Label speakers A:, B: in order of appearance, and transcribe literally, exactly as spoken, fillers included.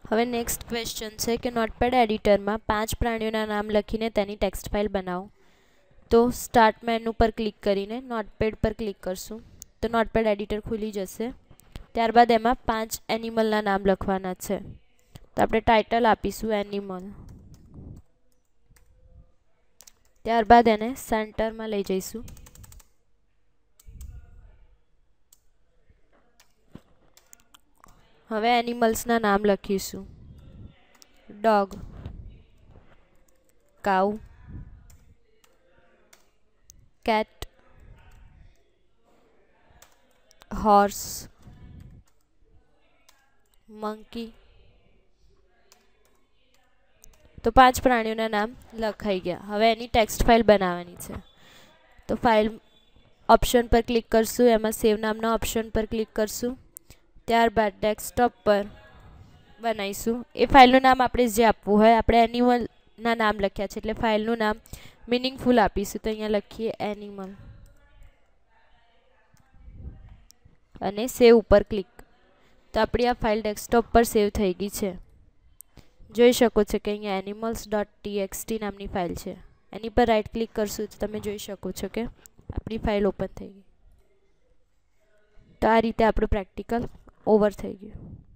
A: હવે next question છે કે નોટપેડ એડિટરમાં પાંચ પ્રાણીઓના નામ લખીને તેની ટેક્સ્ટ ફાઇલ બનાવો. તો સ્ટાર્ટ મેનુ પર ક્લિક કરીને નોટપેડ પર ક્લિક કરશું તો નોટપેડ એડિટર ખુલી જશે. ત્યારબાદ એમાં પાંચ એનિમલના નામ લખવાના છે. તો આપણે ટાઇટલ આપીશું એનિમલ. ત્યારબાદ એને સેન્ટરમાં લઈ જઈશું. હવે એનિમલ્સના નામ લખીશું. Dog, cow, cat, horse, monkey. તો પાંચ પ્રાણીઓના નામ લખાઈ ગયા. હવે એની ટેક્સ્ટ ફાઇલ બનાવવાની છે. તો ફાઇલ ઓપ્શન પર ક્લિક કરશું. એમાં સેવ નામના ઓપ્શન પર ક્લિક કરશું. ત્યારબાદ ડેસ્કટોપ પર બનાવીશું. એ ફાઇલનું નામ આપણે જે આપવું હોય, આપણે એનિમલના નામ લખ્યા છે એટલે ફાઇલનું નામ મિનિંગફુલ આપીશું. તો અહીંયા લખીએ એનિમલ અને સેવ ઉપર ક્લિક. તો આપણી આ ફાઇલ ડેસ્કટોપ પર સેવ થઈ ગઈ છે. જોઈ શકો છો કે અહીંયા એનિમલ્સ ડોટ ટીએક્સટી નામની ફાઇલ છે. એની પર રાઇટ ક્લિક કરશું તો તમે જોઈ શકો છો કે આપણી ફાઇલ ઓપન થઈ ગઈ. તો આ રીતે આપણું પ્રેક્ટિકલ ઓવર થઈ ગયું.